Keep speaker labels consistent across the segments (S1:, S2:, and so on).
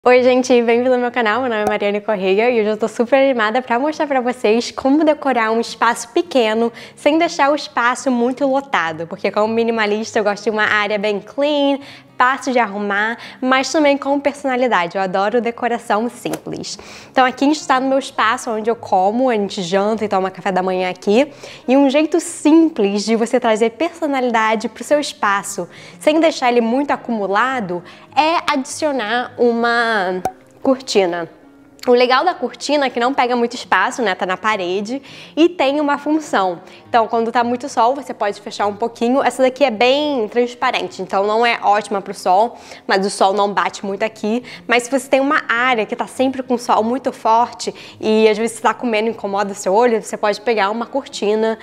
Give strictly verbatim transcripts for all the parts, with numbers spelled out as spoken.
S1: Oi gente, bem-vindo ao meu canal, meu nome é Mariane Correia e hoje eu tô super animada para mostrar para vocês como decorar um espaço pequeno sem deixar o espaço muito lotado, porque como minimalista eu gosto de uma área bem clean, fácil de arrumar, mas também com personalidade. Eu adoro decoração simples. Então aqui a gente está no meu espaço onde eu como, a gente janta e toma café da manhã aqui, e um jeito simples de você trazer personalidade para o seu espaço, sem deixar ele muito acumulado, é adicionar uma cortina. O legal da cortina é que não pega muito espaço, né? Tá na parede e tem uma função. Então, quando tá muito sol, você pode fechar um pouquinho. Essa daqui é bem transparente, então não é ótima pro sol, mas o sol não bate muito aqui. Mas se você tem uma área que tá sempre com sol muito forte e às vezes você tá comendo e incomoda o seu olho, você pode pegar uma cortina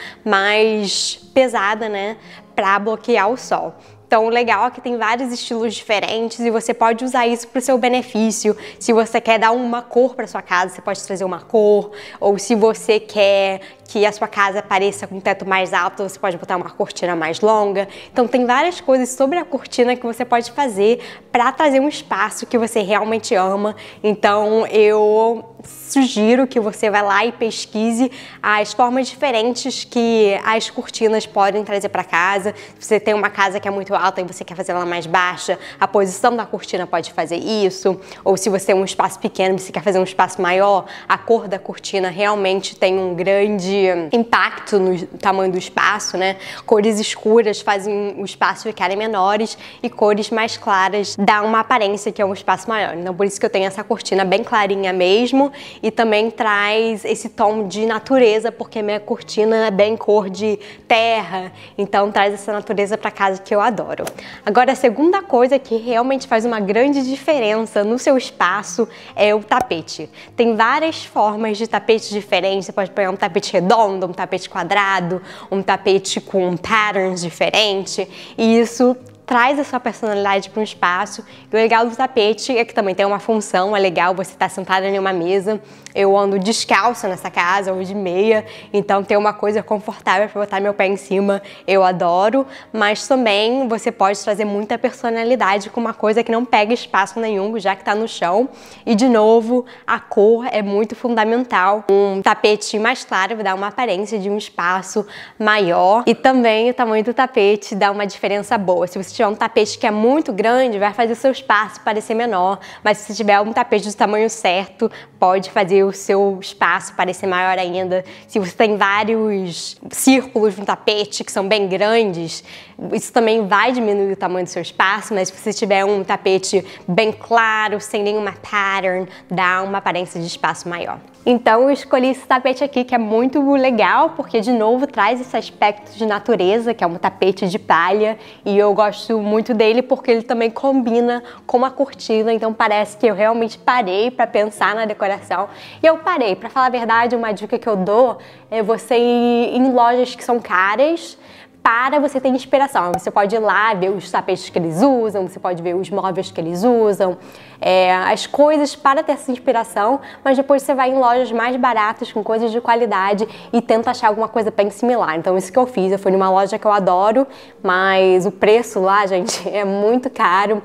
S1: mais pesada, né? Pra bloquear o sol. Então, o legal é que tem vários estilos diferentes e você pode usar isso para o seu benefício. Se você quer dar uma cor para sua casa, você pode trazer uma cor. Ou se você quer que a sua casa pareça com um teto mais alto, você pode botar uma cortina mais longa. Então, tem várias coisas sobre a cortina que você pode fazer para trazer um espaço que você realmente ama. Então, eu sugiro que você vá lá e pesquise as formas diferentes que as cortinas podem trazer para casa. Se você tem uma casa que é muito alta e você quer fazer ela mais baixa, a posição da cortina pode fazer isso. Ou se você tem um espaço pequeno e você quer fazer um espaço maior, a cor da cortina realmente tem um grande impacto no tamanho do espaço, né? Cores escuras fazem o espaço ficarem menores e cores mais claras dão uma aparência que é um espaço maior. Então por isso que eu tenho essa cortina bem clarinha mesmo e também traz esse tom de natureza, porque minha cortina é bem cor de terra, então traz essa natureza para casa que eu adoro. Agora a segunda coisa que realmente faz uma grande diferença no seu espaço é o tapete. Tem várias formas de tapete diferentes, você pode pegar um tapete redondo, um tapete quadrado, um tapete com patterns diferentes, e isso traz a sua personalidade para um espaço. E o legal do tapete é que também tem uma função, é legal você estar sentada em uma mesa. Eu ando descalça nessa casa, ou de meia, então ter uma coisa confortável para botar meu pé em cima, eu adoro. Mas também você pode trazer muita personalidade com uma coisa que não pega espaço nenhum, já que está no chão. E de novo, a cor é muito fundamental. Um tapete mais claro vai dar uma aparência de um espaço maior. E também o tamanho do tapete dá uma diferença boa. Se você tiver um tapete que é muito grande, vai fazer o seu espaço parecer menor, mas se tiver um tapete do tamanho certo, pode fazer o seu espaço parecer maior ainda. Se você tem vários círculos no tapete que são bem grandes, isso também vai diminuir o tamanho do seu espaço, mas se você tiver um tapete bem claro, sem nenhuma pattern, dá uma aparência de espaço maior. Então eu escolhi esse tapete aqui, que é muito legal, porque de novo traz esse aspecto de natureza, que é um tapete de palha, e eu gosto muito dele porque ele também combina com a cortina, então parece que eu realmente parei para pensar na decoração. E eu parei, para falar a verdade, uma dica que eu dou é você ir em lojas que são caras, para você ter inspiração. Você pode ir lá ver os tapetes que eles usam, você pode ver os móveis que eles usam, é, as coisas para ter essa inspiração, mas depois você vai em lojas mais baratas, com coisas de qualidade e tenta achar alguma coisa bem similar. Então isso que eu fiz, eu fui numa loja que eu adoro, mas o preço lá, gente, é muito caro.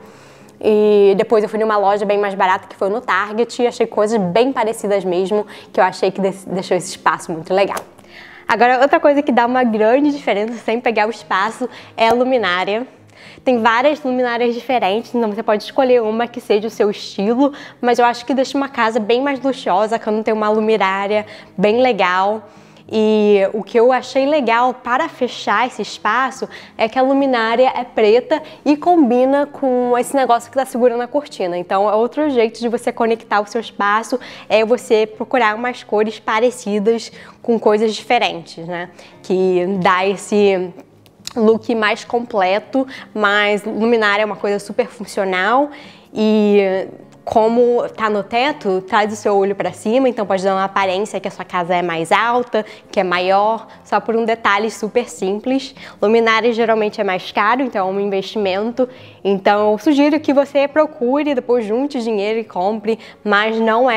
S1: E depois eu fui numa loja bem mais barata, que foi no Target, e achei coisas bem parecidas mesmo, que eu achei que deixou esse espaço muito legal. Agora, outra coisa que dá uma grande diferença sem pegar o espaço é a luminária. Tem várias luminárias diferentes, então você pode escolher uma que seja o seu estilo, mas eu acho que deixa uma casa bem mais luxuosa quando tem uma luminária bem legal. E o que eu achei legal para fechar esse espaço é que a luminária é preta e combina com esse negócio que está segurando a cortina. Então, é outro jeito de você conectar o seu espaço, é você procurar umas cores parecidas com coisas diferentes, né? Que dá esse look mais completo, mas luminária é uma coisa super funcional e como tá no teto, traz o seu olho para cima, então pode dar uma aparência que a sua casa é mais alta, que é maior, só por um detalhe super simples. Luminária geralmente é mais caro, então é um investimento. Então eu sugiro que você procure, depois junte dinheiro e compre, mas não é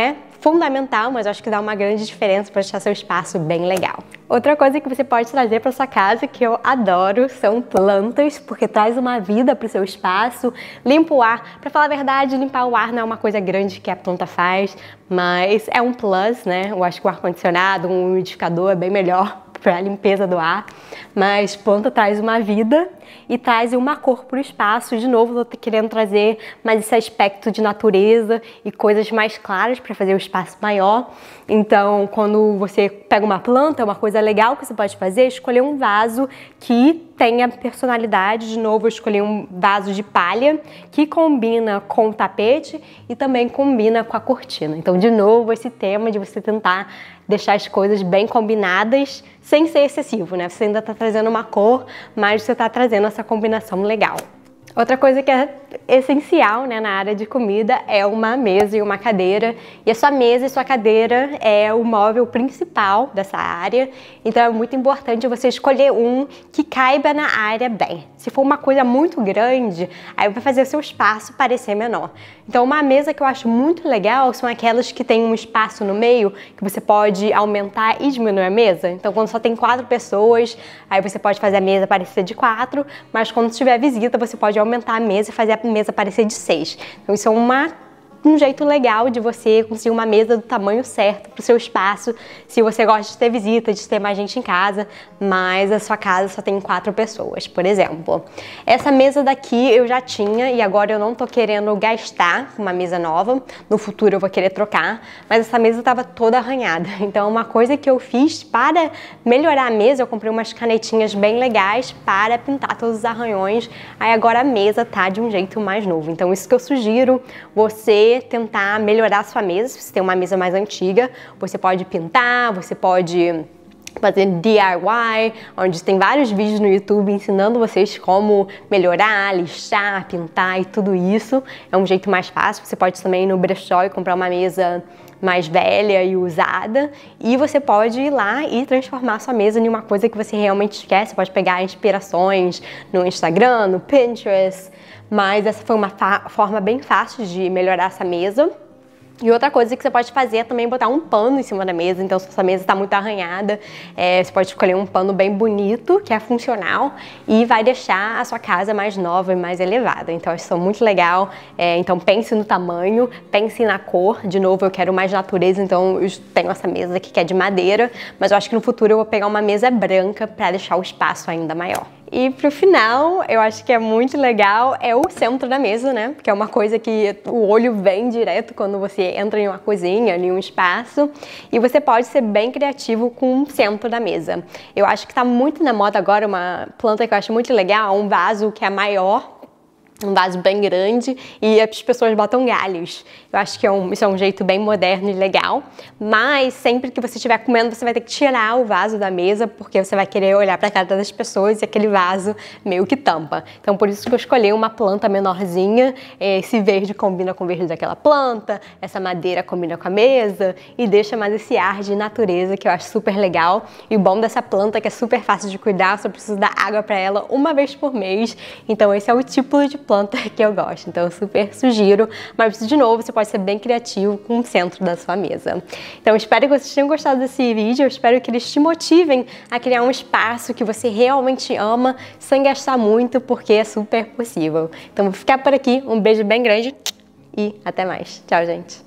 S1: fundamental, mas eu acho que dá uma grande diferença para deixar seu espaço bem legal. Outra coisa que você pode trazer para sua casa, que eu adoro, são plantas, porque traz uma vida para o seu espaço, limpa o ar. Para falar a verdade, limpar o ar não é uma coisa grande que a planta faz, mas é um plus, né? Eu acho que o ar-condicionado, um umidificador é bem melhor para a limpeza do ar, mas planta traz uma vida e traz uma cor para o espaço. De novo, eu tô querendo trazer mais esse aspecto de natureza e coisas mais claras para fazer o espaço maior. Então, quando você pega uma planta, uma coisa legal que você pode fazer é escolher um vaso que tenha personalidade. De novo, eu escolhi um vaso de palha que combina com o tapete e também combina com a cortina. Então, de novo, esse tema de você tentar deixar as coisas bem combinadas sem ser excessivo, né? Você ainda está trazendo uma cor, mas você está trazendo essa combinação legal. Outra coisa que é essencial, né, na área de comida é uma mesa e uma cadeira. E a sua mesa e sua cadeira é o móvel principal dessa área. Então é muito importante você escolher um que caiba na área bem. Se for uma coisa muito grande, aí vai fazer o seu espaço parecer menor. Então uma mesa que eu acho muito legal são aquelas que tem um espaço no meio que você pode aumentar e diminuir a mesa. Então quando só tem quatro pessoas, aí você pode fazer a mesa parecer de quatro, mas quando tiver visita você pode aumentar a mesa e fazer a mesa parecer de seis. Então isso é uma um jeito legal de você conseguir uma mesa do tamanho certo para o seu espaço, se você gosta de ter visita, de ter mais gente em casa, mas a sua casa só tem quatro pessoas, por exemplo. Essa mesa daqui eu já tinha e agora eu não tô querendo gastar com uma mesa nova, no futuro eu vou querer trocar, mas essa mesa estava toda arranhada. Então uma coisa que eu fiz para melhorar a mesa, eu comprei umas canetinhas bem legais para pintar todos os arranhões, aí agora a mesa tá de um jeito mais novo. Então isso que eu sugiro, você tentar melhorar a sua mesa. Se você tem uma mesa mais antiga, você pode pintar, você pode fazer D I Y, onde tem vários vídeos no YouTube ensinando vocês como melhorar, lixar, pintar e tudo isso. É um jeito mais fácil. Você pode também ir no brechó e comprar uma mesa mais velha e usada, e você pode ir lá e transformar a sua mesa em uma coisa que você realmente quer. Você pode pegar inspirações no Instagram, no Pinterest, mas essa foi uma forma bem fácil de melhorar essa mesa. E outra coisa que você pode fazer é também botar um pano em cima da mesa. Então, se a sua mesa está muito arranhada, é, você pode escolher um pano bem bonito, que é funcional, e vai deixar a sua casa mais nova e mais elevada. Então, isso é muito legal. É, então, pense no tamanho, pense na cor. De novo, eu quero mais natureza, então eu tenho essa mesa aqui que é de madeira, mas eu acho que no futuro eu vou pegar uma mesa branca para deixar o espaço ainda maior. E pro final, eu acho que é muito legal, é o centro da mesa, né? Porque é uma coisa que o olho vem direto quando você entra em uma cozinha, em um espaço. E você pode ser bem criativo com o centro da mesa. Eu acho que tá muito na moda agora uma planta que eu acho muito legal, um vaso que é maior, um vaso bem grande, e as pessoas botam galhos. Eu acho que é um, isso é um jeito bem moderno e legal, mas sempre que você estiver comendo, você vai ter que tirar o vaso da mesa, porque você vai querer olhar para a cara das pessoas e aquele vaso meio que tampa. Então, por isso que eu escolhi uma planta menorzinha. Esse verde combina com o verde daquela planta, essa madeira combina com a mesa e deixa mais esse ar de natureza que eu acho super legal. E o bom dessa planta é que é super fácil de cuidar, só preciso dar água para ela uma vez por mês. Então, esse é o tipo de planta que eu gosto, então eu super sugiro, mas de novo você pode ser bem criativo com o centro da sua mesa. Então espero que vocês tenham gostado desse vídeo, eu espero que eles te motivem a criar um espaço que você realmente ama, sem gastar muito, porque é super possível. Então vou ficar por aqui, um beijo bem grande e até mais. Tchau, gente!